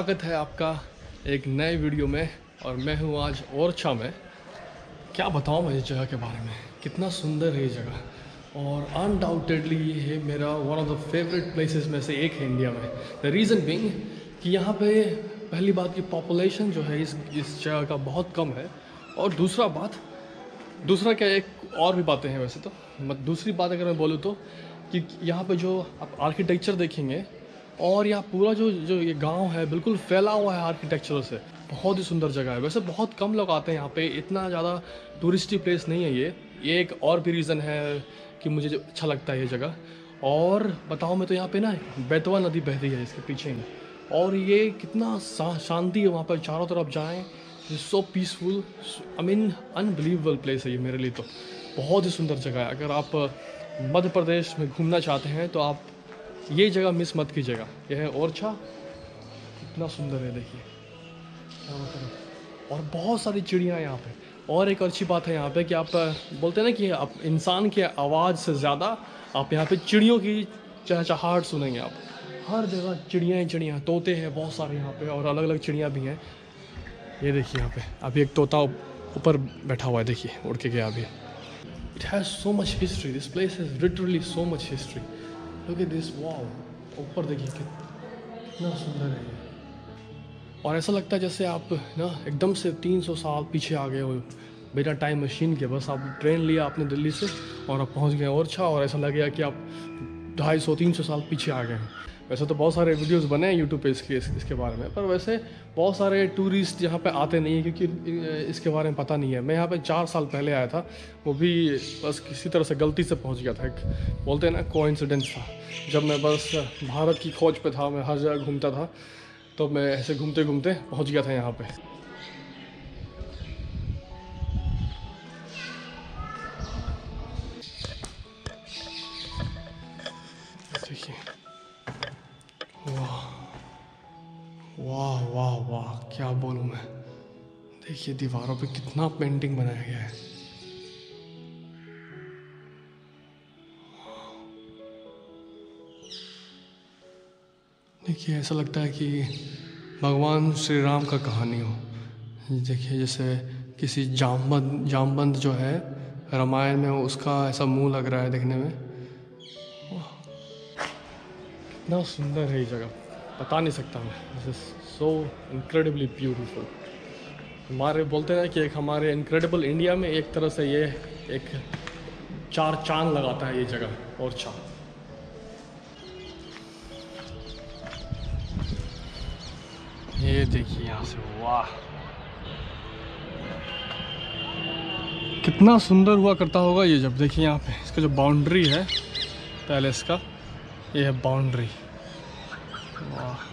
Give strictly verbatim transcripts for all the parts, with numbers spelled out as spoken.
स्वागत है आपका एक नए वीडियो में। और मैं हूँ आज ओरछा में। क्या बताऊँ मैं इस जगह के बारे में, कितना सुंदर है ये जगह। और अनडाउटेडली ये है मेरा one of the favourite places में से एक है इंडिया में। द रीज़न बीइंग कि यहाँ पे पहली बात की पॉपुलेशन जो है इस इस जगह का बहुत कम है। और दूसरा बात दूसरा क्या, एक और भी बातें हैं वैसे तो। मत दूसरी बात अगर मैं बोलूँ तो कि यहाँ पे जो आप आर्किटेक्चर देखेंगे और यहाँ पूरा जो जो ये गांव है बिल्कुल फैला हुआ है आर्किटेक्चर से। बहुत ही सुंदर जगह है। वैसे बहुत कम लोग आते हैं यहाँ पे, इतना ज़्यादा टूरिस्टी प्लेस नहीं है ये ये एक और भी रीज़न है कि मुझे जो अच्छा लगता है ये जगह। और बताऊँ मैं तो यहाँ पे ना बेतवा नदी बहती है इसके पीछे ही। और ये कितना शांति है वहाँ पर, चारों तरफ जाएँ, so peaceful. I mean unbelievable place है ये मेरे लिए तो। बहुत ही सुंदर जगह है। अगर आप मध्य प्रदेश में घूमना चाहते हैं तो आप ये जगह मिस मत कीजिएगा। यह है ओरछा। कितना सुंदर है देखिए चारों तरफ, और बहुत सारी चिड़ियाँ यहाँ पे। और एक अच्छी बात है यहाँ पे कि आप बोलते हैं ना कि आप इंसान की आवाज़ से ज़्यादा आप यहाँ पे चिड़ियों की चहचहाहट सुनेंगे। आप हर जगह चिड़ियाँ ही चिड़ियाँ, तोते हैं बहुत सारे यहाँ पे, और अलग अलग चिड़ियाँ भी हैं। ये देखिए यहाँ पे अभी एक तोता ऊपर बैठा हुआ है, देखिए उड़ के गया अभी। It has so much history, this place has literally so much history. Look at this wall, ऊपर देखिए कितना सुंदर है ये। और ऐसा लगता है जैसे आप ना एकदम से तीन सौ साल पीछे आ गए हो बिना टाइम मशीन के। बस आप ट्रेन लिया आपने दिल्ली से और आप पहुंच गए ओरछा, और ऐसा लगेगा कि आप ढाई सौ तीन सौ साल पीछे आ गए हैं। वैसे तो बहुत सारे वीडियोस बने हैं यूट्यूब पे इसके इसके बारे में, पर वैसे बहुत सारे टूरिस्ट यहाँ पे आते नहीं हैं क्योंकि इसके बारे में पता नहीं है। मैं यहाँ पे चार साल पहले आया था, वो भी बस किसी तरह से गलती से पहुँच गया था। एक बोलते हैं ना कोइंसिडेंस था। जब मैं बस भारत की खोज पे था, मैं हर जगह घूमता था, तो मैं ऐसे घूमते घूमते पहुँच गया था यहाँ पर। देखिए वाह वाह वाह वाह, क्या बोलूँ मैं। देखिए दीवारों पे कितना पेंटिंग बनाया गया है। देखिए ऐसा लगता है कि भगवान श्री राम का कहानी हो। देखिए जैसे किसी जामबंद जामबंद जो है रामायण में, उसका ऐसा मुंह लग रहा है देखने में। कितना सुंदर है ये जगह, बता नहीं सकता मैं। This is so incredibly beautiful. हमारे बोलते हैं कि एक हमारे इनक्रेडिबल इंडिया में एक तरह से ये एक चार चांद लगाता है ये जगह ओरछा। ये देखिए यहाँ से, वाह कितना सुंदर हुआ करता होगा ये। जब देखिए यहाँ पे इसका जो बाउंड्री है पैलेस का, ये है बाउंड्री। वाह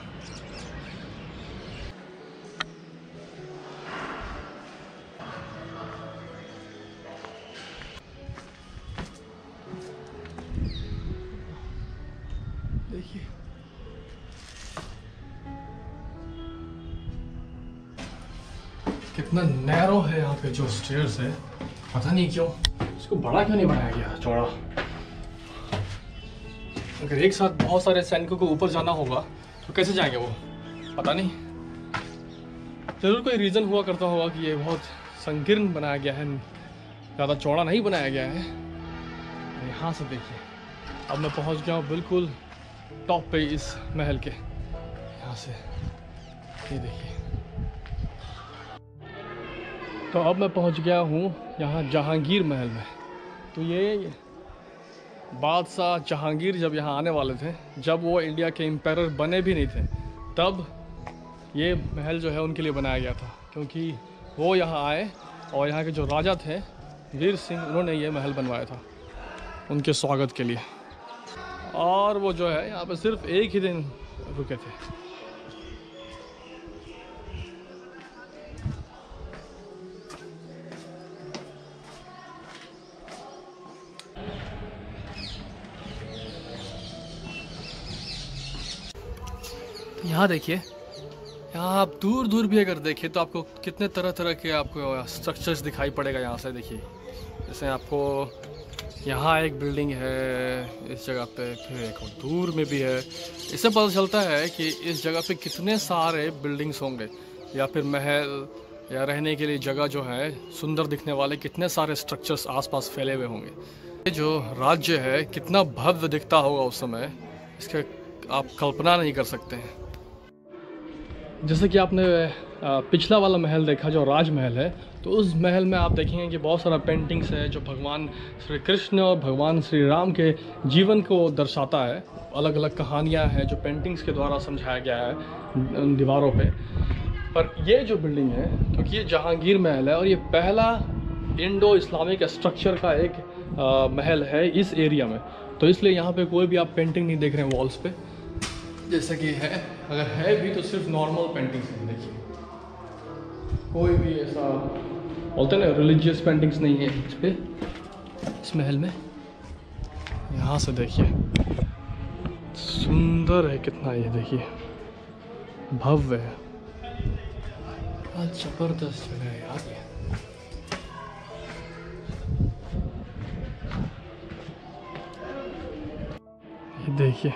देखिए कितना नैरो है यहाँ पे जो स्टेयर्स है। पता नहीं क्यों इसको बड़ा क्यों नहीं बनाया गया, चौड़ा। अगर एक साथ बहुत सारे सैनिकों को ऊपर जाना होगा तो कैसे जाएंगे वो, पता नहीं। जरूर कोई रीज़न हुआ करता होगा कि ये बहुत संकीर्ण बनाया गया है, ज़्यादा चौड़ा नहीं बनाया गया है। यहाँ से देखिए अब मैं पहुँच गया हूँ बिल्कुल टॉप पे इस महल के। यहाँ से ये देखिए, तो अब मैं पहुँच गया हूँ यहाँ जहांगीर महल में। तो ये बादशाह जहांगीर जब यहाँ आने वाले थे, जब वो इंडिया के एम्पायर बने भी नहीं थे, तब ये महल जो है उनके लिए बनाया गया था। क्योंकि वो यहाँ आए और यहाँ के जो राजा थे वीर सिंह, उन्होंने ये महल बनवाया था उनके स्वागत के लिए। और वो जो है यहाँ पे सिर्फ एक ही दिन रुके थे। यहाँ देखिए, यहाँ आप दूर दूर भी अगर देखें तो आपको कितने तरह तरह के आपको स्ट्रक्चर्स दिखाई पड़ेगा यहाँ से। देखिए जैसे आपको यहाँ एक बिल्डिंग है इस जगह पे, फिर एक और दूर में भी है। इससे पता चलता है कि इस जगह पे कितने सारे बिल्डिंग्स होंगे, या फिर महल, या रहने के लिए जगह जो है सुंदर दिखने वाले कितने सारे स्ट्रक्चर्स आसपास फैले हुए होंगे। ये जो राज्य है कितना भव्य दिखता होगा उस समय, इसके आप कल्पना नहीं कर सकते हैं। जैसे कि आपने पिछला वाला महल देखा जो राजमहल है, तो उस महल में आप देखेंगे कि बहुत सारा पेंटिंग्स है जो भगवान श्री कृष्ण और भगवान श्री राम के जीवन को दर्शाता है। अलग अलग कहानियाँ हैं जो पेंटिंग्स के द्वारा समझाया गया है दीवारों पे। पर ये जो बिल्डिंग है, क्योंकि ये जहांगीर महल है और ये पहला इंडो इस्लामिक स्ट्रक्चर का एक आ, महल है इस एरिया में, तो इसलिए यहाँ पे कोई भी आप पेंटिंग नहीं देख रहे हैं वॉल्स पे। जैसे कि है, अगर है भी तो सिर्फ नॉर्मल पेंटिंग्स हैं। देखिए कोई भी ऐसा बोलते हैं ना रिलीजियस पेंटिंग्स नहीं है इस पे, इस महल में। यहाँ से देखिए सुंदर है कितना, ये देखिए भव्य है, जबरदस्त जगह है यार ये। ये देखिए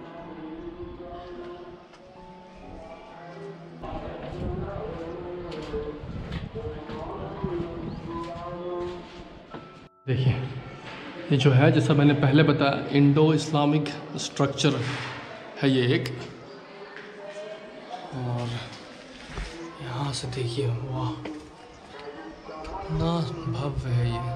देखिए ये जो है, जैसा मैंने पहले बताया, इंडो इस्लामिक स्ट्रक्चर है ये एक। और यहाँ से देखिए, वाह कितना भव्य है ये।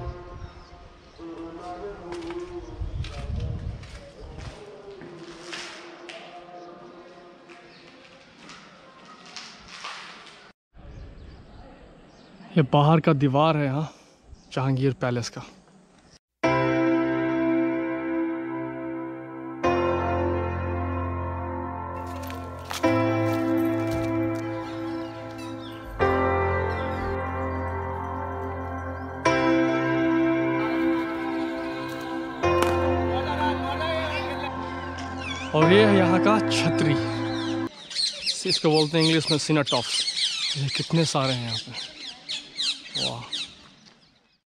ये बाहर का दीवार है यहाँ जहांगीर पैलेस का। और ये है यहाँ का छतरी, इसको बोलते हैं इंग्लिश में सिनेटॉप्स। ये कितने सारे हैं यहाँ पे, वाह।